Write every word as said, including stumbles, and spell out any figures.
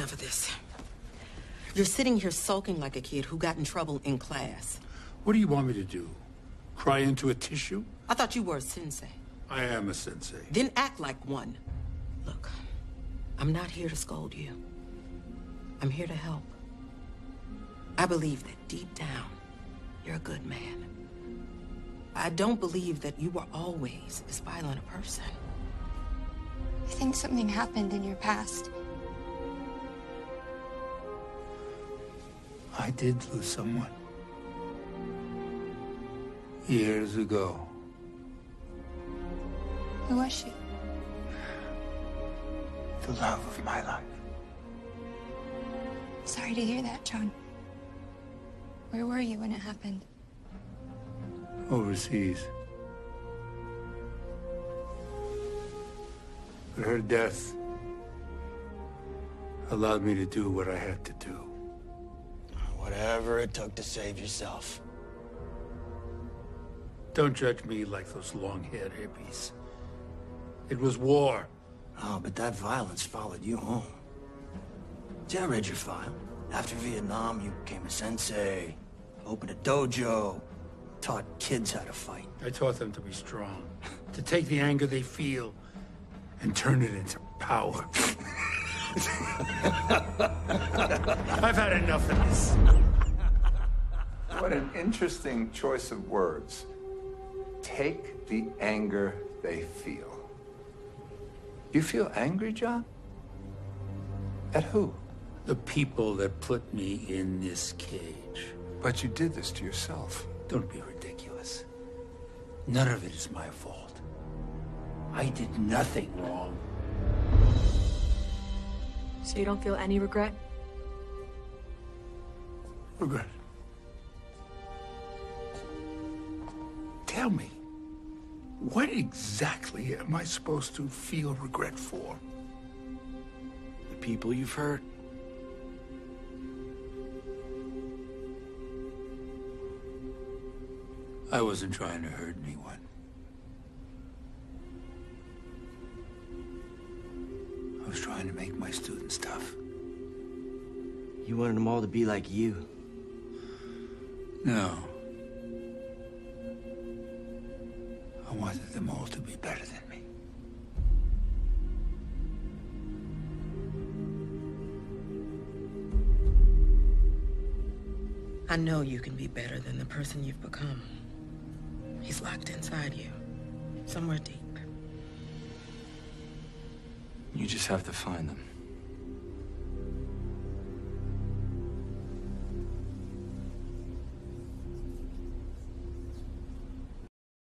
enough of this. You're sitting here sulking like a kid who got in trouble in class. What do you want me to do? Cry into a tissue? I thought you were a sensei. I am a sensei. Then act like one. Look, I'm not here to scold you. I'm here to help. I believe that deep down, you're a good man. I don't believe that you were always as violent a person. I think something happened in your past. I did lose someone. Years ago. Who was she? The love of my life. Sorry to hear that, John. Where were you when it happened? Overseas. But her death allowed me to do what I had to do. Whatever it took to save yourself. Don't judge me like those long-haired hippies. It was war. Oh, but that violence followed you home. See, I read your file. After Vietnam, you became a sensei, opened a dojo, taught kids how to fight. I taught them to be strong, to take the anger they feel and turn it into power. I've had enough of this. What an interesting choice of words. Take the anger they feel. You feel angry, John? At who? The people that put me in this cage. But you did this to yourself. Don't be ridiculous. None of it is my fault. I did nothing wrong. So you don't feel any regret? Regret? Tell me, what exactly am I supposed to feel regret for? The people you've hurt. I wasn't trying to hurt anyone. I was trying to make my students tough. You wanted them all to be like you. No. I wanted them all to be better than me. I know you can be better than the person you've become. He's locked inside you, somewhere deep. You just have to find them.